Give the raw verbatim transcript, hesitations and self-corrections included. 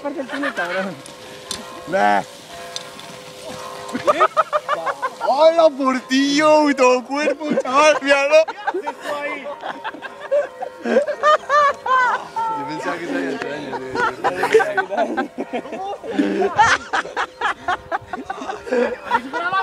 parte del túnel, cabrón. Nah. ¡Hola, portillo! ¡Y todo cuerpo, chaval! ¡Míralo! Yo pensaba que se había extraño, tío.